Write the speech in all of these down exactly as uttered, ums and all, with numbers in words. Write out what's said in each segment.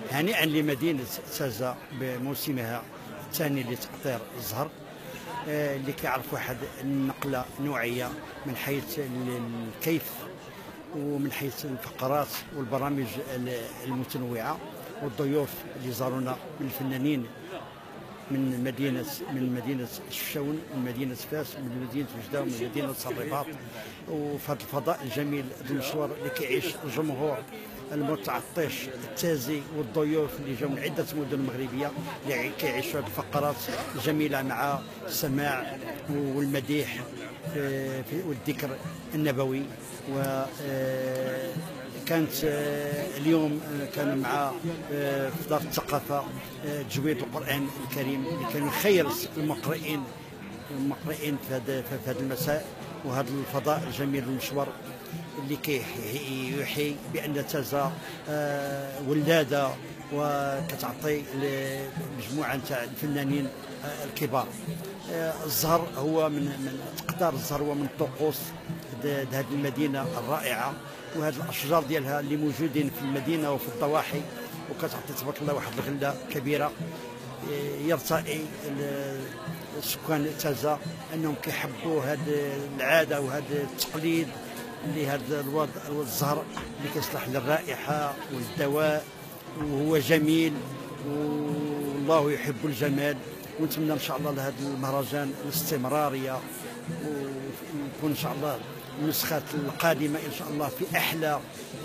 هنيئا لمدينة تازا بموسمها الثاني لتقطير الزهر، اللي كيعرف واحد النقلة نوعية من حيث الكيف ومن حيث الفقرات والبرامج المتنوعة، والضيوف اللي زارونا من الفنانين من مدينة من مدينة الشفشاون، من مدينة فاس، من مدينة وجدة، ومن مدينة الرباط. وفي هذا الفضاء الجميل، هذا المشوار اللي كيعيش الجمهور المتعطش التازي والضيوف اللي جاوا من عدة مدن مغربية اللي كيعيشوا هذه الفقرات الجميلة مع السماع والمديح والذكر النبوي. و كانت اليوم كانوا مع في دار الثقافة تجويد القرآن الكريم اللي كانوا خير المقرئين المقرئين في هذا في هذا المساء وهذا الفضاء الجميل المشوار اللي كيوحي بأن تازا ولادة وكتعطي لمجموعة نتاع الفنانين الكبار. الزهر هو من من تقدر الزهر هو من الطقوس هذه المدينة الرائعة، وهذه الاشجار ديالها اللي موجودين في المدينه وفي الضواحي وكتعطي تبارك الله واحد الغله كبيره. يرتئي سكان تازا انهم كيحبوا هذه العاده وهذا التقليد اللي هذا الزهر اللي كيصلح للرائحه والدواء وهو جميل والله يحب الجمال. ونتمنى ان شاء الله لهذا المهرجان الاستمراريه، ويكون ان شاء الله النسخات القادمه ان شاء الله في احلى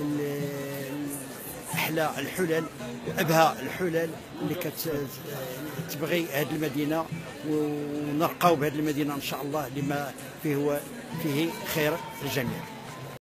احلى الحلل وابهى الحلل اللي كتبغي هذه المدينه، ونرقاو بهذه المدينه ان شاء الله لما فيه هو فيه خير الجميع.